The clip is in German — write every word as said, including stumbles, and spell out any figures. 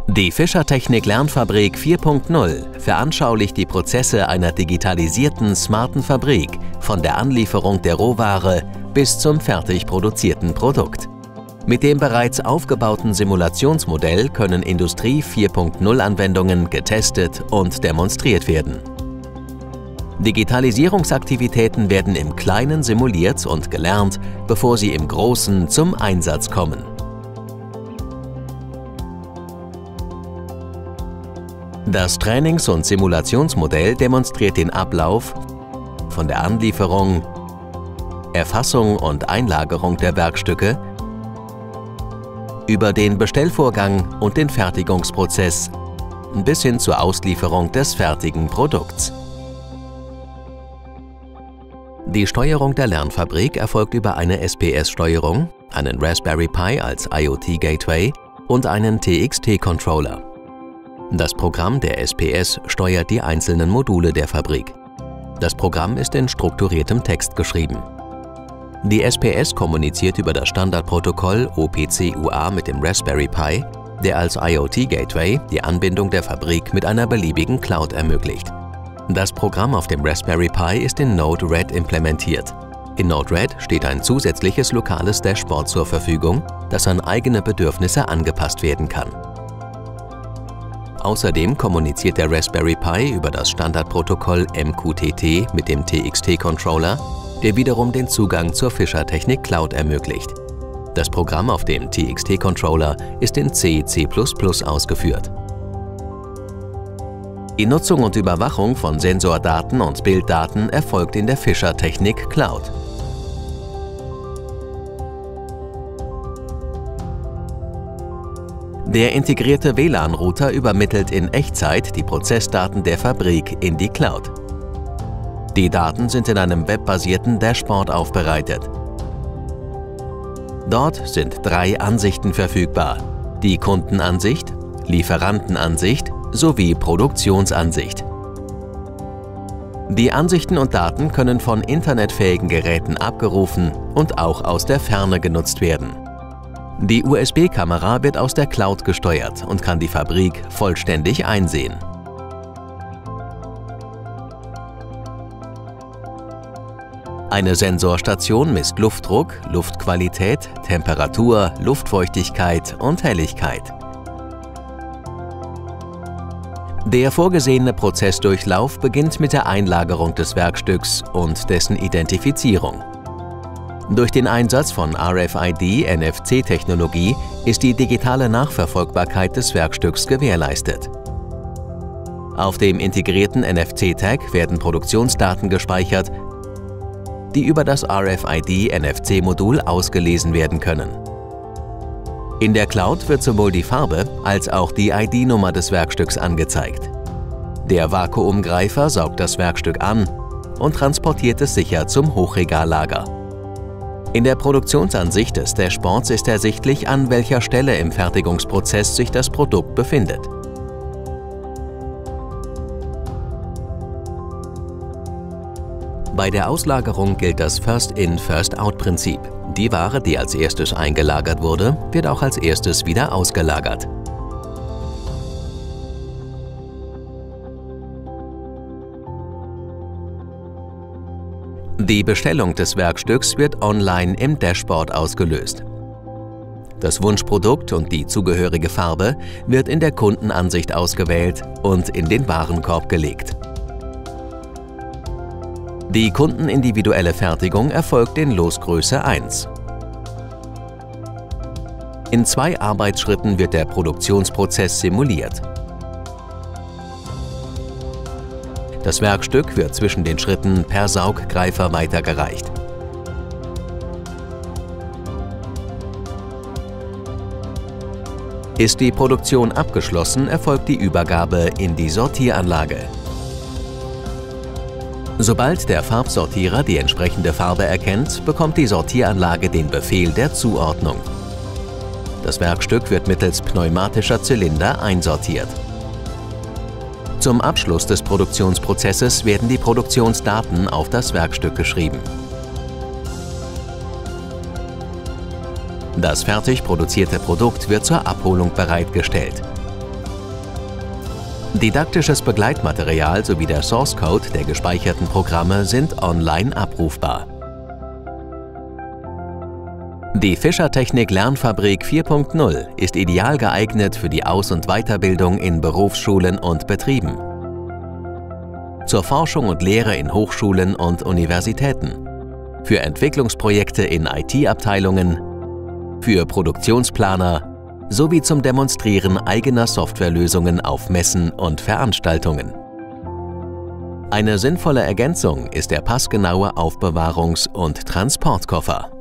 Die Fischertechnik Lernfabrik vier Punkt null veranschaulicht die Prozesse einer digitalisierten, smarten Fabrik von der Anlieferung der Rohware bis zum fertig produzierten Produkt. Mit dem bereits aufgebauten Simulationsmodell können Industrie vier Punkt null Anwendungen getestet und demonstriert werden. Digitalisierungsaktivitäten werden im Kleinen simuliert und gelernt, bevor sie im Großen zum Einsatz kommen. Das Trainings- und Simulationsmodell demonstriert den Ablauf von der Anlieferung, Erfassung und Einlagerung der Werkstücke über den Bestellvorgang und den Fertigungsprozess bis hin zur Auslieferung des fertigen Produkts. Die Steuerung der Lernfabrik erfolgt über eine S P S-Steuerung, einen Raspberry Pi als I O T-Gateway und einen T X T-Controller. Das Programm der S P S steuert die einzelnen Module der Fabrik. Das Programm ist in strukturiertem Text geschrieben. Die S P S kommuniziert über das Standardprotokoll O P C U A mit dem Raspberry Pi, der als I O T-Gateway die Anbindung der Fabrik mit einer beliebigen Cloud ermöglicht. Das Programm auf dem Raspberry Pi ist in Node-RED implementiert. In Node-RED steht ein zusätzliches lokales Dashboard zur Verfügung, das an eigene Bedürfnisse angepasst werden kann. Außerdem kommuniziert der Raspberry Pi über das Standardprotokoll M Q T T mit dem T X T-Controller, der wiederum den Zugang zur Fischertechnik Cloud ermöglicht. Das Programm auf dem T X T-Controller ist in C, C plus plus ausgeführt. Die Nutzung und Überwachung von Sensordaten und Bilddaten erfolgt in der Fischertechnik Cloud. Der integrierte W L A N-Router übermittelt in Echtzeit die Prozessdaten der Fabrik in die Cloud. Die Daten sind in einem webbasierten Dashboard aufbereitet. Dort sind drei Ansichten verfügbar: die Kundenansicht, Lieferantenansicht sowie Produktionsansicht. Die Ansichten und Daten können von internetfähigen Geräten abgerufen und auch aus der Ferne genutzt werden. Die U S B-Kamera wird aus der Cloud gesteuert und kann die Fabrik vollständig einsehen. Eine Sensorstation misst Luftdruck, Luftqualität, Temperatur, Luftfeuchtigkeit und Helligkeit. Der vorgesehene Prozessdurchlauf beginnt mit der Einlagerung des Werkstücks und dessen Identifizierung. Durch den Einsatz von R F I D-N F C-Technologie ist die digitale Nachverfolgbarkeit des Werkstücks gewährleistet. Auf dem integrierten N F C-Tag werden Produktionsdaten gespeichert, die über das R F I D-N F C-Modul ausgelesen werden können. In der Cloud wird sowohl die Farbe als auch die I D-Nummer des Werkstücks angezeigt. Der Vakuumgreifer saugt das Werkstück an und transportiert es sicher zum Hochregallager. In der Produktionsansicht des Dashboards ist ersichtlich, an welcher Stelle im Fertigungsprozess sich das Produkt befindet. Bei der Auslagerung gilt das First-in, First-out-Prinzip. Die Ware, die als erstes eingelagert wurde, wird auch als erstes wieder ausgelagert. Die Bestellung des Werkstücks wird online im Dashboard ausgelöst. Das Wunschprodukt und die zugehörige Farbe wird in der Kundenansicht ausgewählt und in den Warenkorb gelegt. Die kundenindividuelle Fertigung erfolgt in Losgröße eins. In zwei Arbeitsschritten wird der Produktionsprozess simuliert. Das Werkstück wird zwischen den Schritten per Sauggreifer weitergereicht. Ist die Produktion abgeschlossen, erfolgt die Übergabe in die Sortieranlage. Sobald der Farbsortierer die entsprechende Farbe erkennt, bekommt die Sortieranlage den Befehl der Zuordnung. Das Werkstück wird mittels pneumatischer Zylinder einsortiert. Zum Abschluss des Produktionsprozesses werden die Produktionsdaten auf das Werkstück geschrieben. Das fertig produzierte Produkt wird zur Abholung bereitgestellt. Didaktisches Begleitmaterial sowie der Source Code der gespeicherten Programme sind online abrufbar. Die Fischertechnik Lernfabrik vier Punkt null ist ideal geeignet für die Aus- und Weiterbildung in Berufsschulen und Betrieben, zur Forschung und Lehre in Hochschulen und Universitäten, für Entwicklungsprojekte in I T-Abteilungen, für Produktionsplaner sowie zum Demonstrieren eigener Softwarelösungen auf Messen und Veranstaltungen. Eine sinnvolle Ergänzung ist der passgenaue Aufbewahrungs- und Transportkoffer.